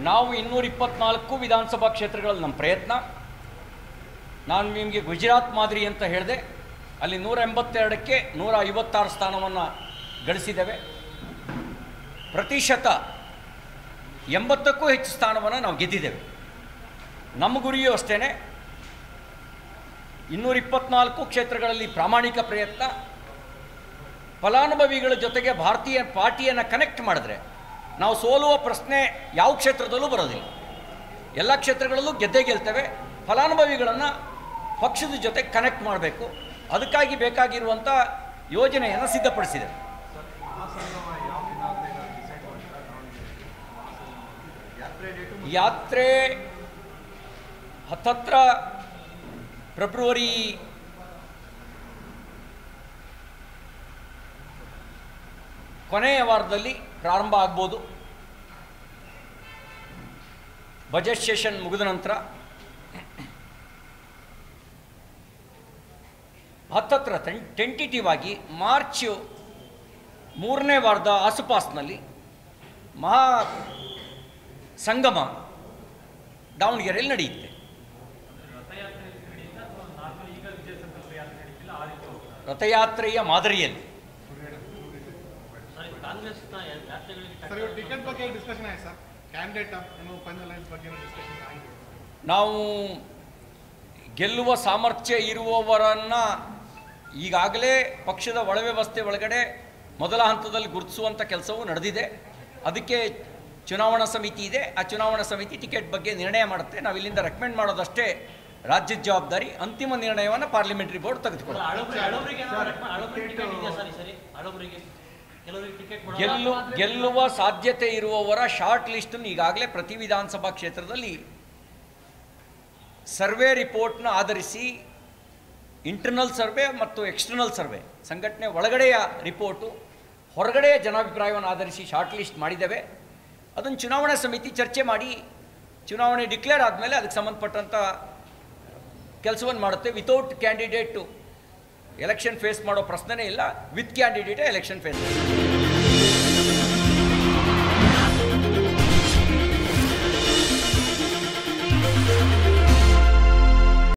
ನಾವು 224 ವಿಧಾನಸಭಾ ಕ್ಷೇತ್ರಗಳಲ್ಲಿ ನಮ್ಮ ಪ್ರಯತ್ನ. ನಾನು ನಿಮಗೆ ಗುಜರಾತ್ ಮಾದರಿ ಅಂತ ಹೇಳಿದೆ, ಅಲ್ಲಿ 182ಕ್ಕೆ 156 ಸ್ಥಾನವನ್ನು ಗಳಿಸಿದ್ದೇವೆ. ಪ್ರತಿಶತ 80ಕ್ಕೂ ಹೆಚ್ಚು ಸ್ಥಾನವನ್ನು ನಾವು ಗೆದ್ದಿದ್ದೇವೆ. ನಮ್ಮ ಗುರಿಯೂ ಅಷ್ಟೇ, 224 ಕ್ಷೇತ್ರಗಳಲ್ಲಿ ಪ್ರಾಮಾಣಿಕ ಪ್ರಯತ್ನ. ಫಲಾನುಭವಿಗಳ ಜೊತೆಗೆ ಭಾರತೀಯ ಪಾರ್ಟಿಯನ್ನು ಕನೆಕ್ಟ್ ಮಾಡಿದ್ರೆ ನಾವು ಸೋಲುವ ಪ್ರಶ್ನೆ ಯಾವ ಕ್ಷೇತ್ರದಲ್ಲೂ ಬರೋದಿಲ್ಲ. ಎಲ್ಲ ಕ್ಷೇತ್ರಗಳಲ್ಲೂ ಗೆದ್ದೇ ಗೆಲ್ತೇವೆ. ಫಲಾನುಭವಿಗಳನ್ನು ಪಕ್ಷದ ಜೊತೆ ಕನೆಕ್ಟ್ ಮಾಡಬೇಕು. ಅದಕ್ಕಾಗಿ ಬೇಕಾಗಿರುವಂಥ ಯೋಜನೆಯನ್ನು ಸಿದ್ಧಪಡಿಸಿದೆ. ಯಾತ್ರೆ ಹತ್ತತ್ರ ಫೆಬ್ರವರಿ ಕೊನೆಯ ವಾರದಲ್ಲಿ ಪ್ರಾರಂಭ ಆಗ್ಬೋದು. ಬಜೆಟ್ ಸೆಷನ್ ಮುಗಿದ ನಂತರ ಹತ್ತತ್ರ ಟೆಂಟೇಟಿವ್ ಆಗಿ ಮಾರ್ಚ್ 3ನೇ ವಾರದ ಆಸುಪಾಸಿನಲ್ಲಿ ಮಹಾ ಸಂಗಮ ದಾವಣಗೆರೆಯಲ್ಲಿ ನಡೆಯುತ್ತೆ. ರಥಯಾತ್ರೆಯ ಮಾದರಿಯಲ್ಲಿ ನಾವು ಗೆಲ್ಲುವ ಸಾಮರ್ಥ್ಯ ಇರುವವರನ್ನು ಈಗಾಗಲೇ ಪಕ್ಷದ ಒಳವ್ಯವಸ್ಥೆ ಒಳಗಡೆ ಮೊದಲ ಹಂತದಲ್ಲಿ ಗುರುತಿಸುವಂಥ ಕೆಲಸವೂ ನಡೆದಿದೆ. ಅದಕ್ಕೆ ಚುನಾವಣಾ ಸಮಿತಿ ಇದೆ. ಆ ಚುನಾವಣಾ ಸಮಿತಿ ಟಿಕೆಟ್ ಬಗ್ಗೆ ನಿರ್ಣಯ ಮಾಡುತ್ತೆ. ನಾವು ಇಲ್ಲಿಂದ ರೆಕಮೆಂಡ್ ಮಾಡೋದಷ್ಟೇ ರಾಜ್ಯದ ಜವಾಬ್ದಾರಿ. ಅಂತಿಮ ನಿರ್ಣಯವನ್ನು ಪಾರ್ಲಿಮೆಂಟರಿ ಬೋರ್ಡ್ ತೆಗೆದುಕೊಳ್ಳುತ್ತೆ. ಗೆಲ್ಲುವ ಸಾಧ್ಯತೆ ಇರುವವರ ಶಾರ್ಟ್ ಲಿಸ್ಟನ್ನು ಈಗಾಗಲೇ ಪ್ರತಿ ವಿಧಾನಸಭಾ ಕ್ಷೇತ್ರದಲ್ಲಿ ಸರ್ವೆ ರಿಪೋರ್ಟ್ನ ಆಧರಿಸಿ ಇಂಟರ್ನಲ್ ಸರ್ವೆ ಮತ್ತು ಎಕ್ಸ್ಟರ್ನಲ್ ಸರ್ವೆ, ಸಂಘಟನೆ ಒಳಗಡೆಯ ರಿಪೋರ್ಟು, ಹೊರಗಡೆಯ ಜನಾಭಿಪ್ರಾಯವನ್ನು ಆಧರಿಸಿ ಶಾರ್ಟ್ ಲಿಸ್ಟ್ ಮಾಡಿದ್ದೇವೆ. ಅದನ್ನು ಚುನಾವಣಾ ಸಮಿತಿ ಚರ್ಚೆ ಮಾಡಿ ಚುನಾವಣೆ ಡಿಕ್ಲೇರ್ ಆದಮೇಲೆ ಅದಕ್ಕೆ ಸಂಬಂಧಪಟ್ಟಂಥ ಕೆಲಸವನ್ನು ಮಾಡುತ್ತೆ. ವಿತೌಟ್ ಕ್ಯಾಂಡಿಡೇಟು ಎಲೆಕ್ಷನ್ ಫೇಸ್ ಮಾಡೋ ಪ್ರಶ್ನೆನೇ ಇಲ್ಲ. With ಕ್ಯಾಂಡಿಡೇಟೇ election face